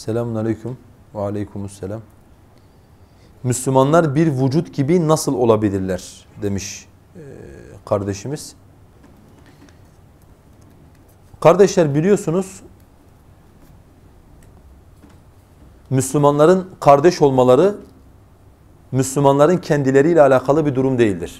Selamun aleyküm. Ve aleykümüsselam. Müslümanlar bir vücut gibi nasıl olabilirler demiş kardeşimiz. Kardeşler, biliyorsunuz Müslümanların kardeş olmaları Müslümanların kendileriyle alakalı bir durum değildir.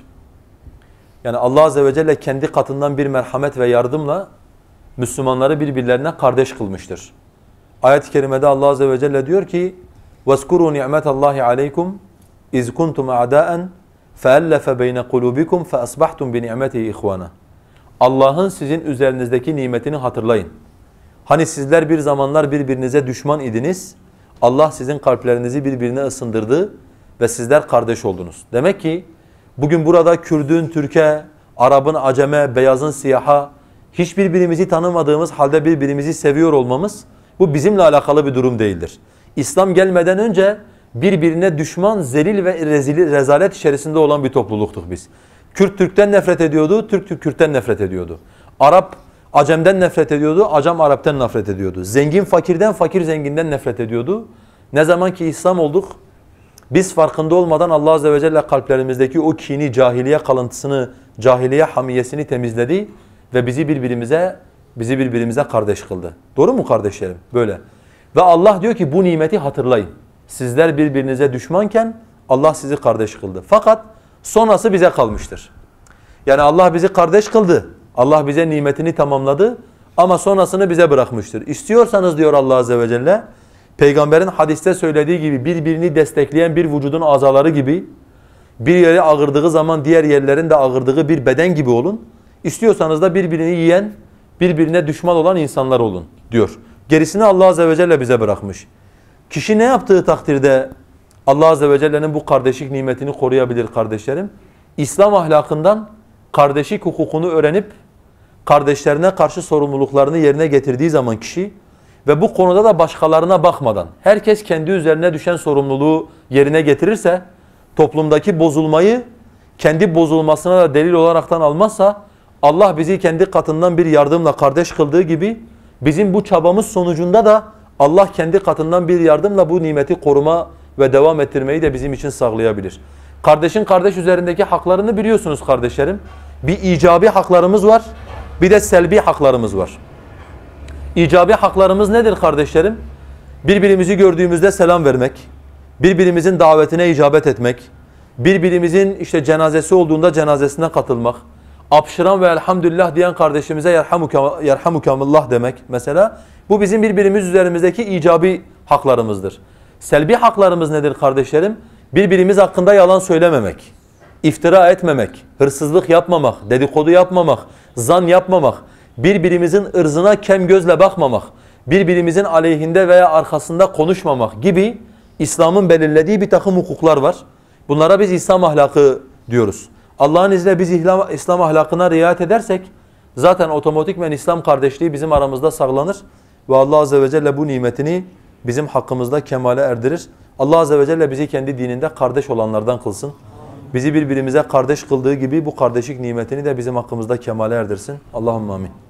Yani Allah Azze ve Celle kendi katından bir merhamet ve yardımla Müslümanları birbirlerine kardeş kılmıştır. Ayet-i kerimede Allah Azze ve Celle diyor ki وَاسْكُرُوا نِعْمَةَ اللّٰهِ عَلَيْكُمْ اِذْ كُنْتُمْ اَعْدَاءً فَأَلَّفَ بَيْنَ قُلُوبِكُمْ فَأَصْبَحْتُمْ بِنِعْمَتِهِ اِخْوَانًا. Allah'ın sizin üzerinizdeki nimetini hatırlayın. Hani sizler bir zamanlar birbirinize düşman idiniz. Allah sizin kalplerinizi birbirine ısındırdı ve sizler kardeş oldunuz. Demek ki bugün burada Kürdün Türk'e, Arap'ın Acem'e, Beyaz'ın Siyah'a hiçbirbirimizi tanımadığımız halde birbirimizi seviyor olmamız bu bizimle alakalı bir durum değildir. İslam gelmeden önce birbirine düşman, zelil ve rezalet içerisinde olan bir topluluktuk biz. Kürt Türk'ten nefret ediyordu, Türk Kürt'ten nefret ediyordu. Arap Acem'den nefret ediyordu, Acem Arap'tan nefret ediyordu. Zengin fakirden, fakir zenginden nefret ediyordu. Ne zaman ki İslam olduk, biz farkında olmadan Allah Azze ve Celle kalplerimizdeki o kini, cahiliye kalıntısını, cahiliye hamiyesini temizledi ve bizi birbirimize kardeş kıldı. Doğru mu kardeşlerim? Böyle. Ve Allah diyor ki bu nimeti hatırlayın. Sizler birbirinize düşmanken Allah sizi kardeş kıldı. Fakat sonrası bize kalmıştır. Yani Allah bizi kardeş kıldı. Allah bize nimetini tamamladı ama sonrasını bize bırakmıştır. İstiyorsanız diyor Allah Azze ve Celle, Peygamberin hadiste söylediği gibi birbirini destekleyen bir vücudun azaları gibi, bir yeri ağırdığı zaman diğer yerlerin de ağırdığı bir beden gibi olun. İstiyorsanız da birbirini yiyen, birbirine düşman olan insanlar olun diyor. Gerisini Allah Azze ve Celle bize bırakmış. Kişi ne yaptığı takdirde Allah Azze ve Celle'nin bu kardeşlik nimetini koruyabilir kardeşlerim? İslam ahlakından kardeşlik hukukunu öğrenip kardeşlerine karşı sorumluluklarını yerine getirdiği zaman kişi ve bu konuda da başkalarına bakmadan herkes kendi üzerine düşen sorumluluğu yerine getirirse, toplumdaki bozulmayı kendi bozulmasına da delil olaraktan almazsa, Allah bizi kendi katından bir yardımla kardeş kıldığı gibi bizim bu çabamız sonucunda da Allah kendi katından bir yardımla bu nimeti koruma ve devam ettirmeyi de bizim için sağlayabilir. Kardeşin kardeş üzerindeki haklarını biliyorsunuz kardeşlerim. Bir icabi haklarımız var, bir de selbi haklarımız var. İcabi haklarımız nedir kardeşlerim? Birbirimizi gördüğümüzde selam vermek, birbirimizin davetine icabet etmek, birbirimizin cenazesi olduğunda cenazesine katılmak, apşıran ve elhamdülillah diyen kardeşimize yerhamukamullah demek mesela. Bu bizim birbirimiz üzerimizdeki icabi haklarımızdır. Selbi haklarımız nedir kardeşlerim? Birbirimiz hakkında yalan söylememek, iftira etmemek, hırsızlık yapmamak, dedikodu yapmamak, zan yapmamak, birbirimizin ırzına kem gözle bakmamak, birbirimizin aleyhinde veya arkasında konuşmamak gibi İslam'ın belirlediği bir takım hukuklar var. Bunlara biz İslam ahlakı diyoruz. Allah'ın izniyle biz İslam ahlakına riayet edersek zaten otomatikmen İslam kardeşliği bizim aramızda sağlanır ve Allah Azze ve Celle bu nimetini bizim hakkımızda kemale erdirir. Allah Azze ve Celle bizi kendi dininde kardeş olanlardan kılsın. Bizi birbirimize kardeş kıldığı gibi bu kardeşlik nimetini de bizim hakkımızda kemale erdirsin. Allahümme amin.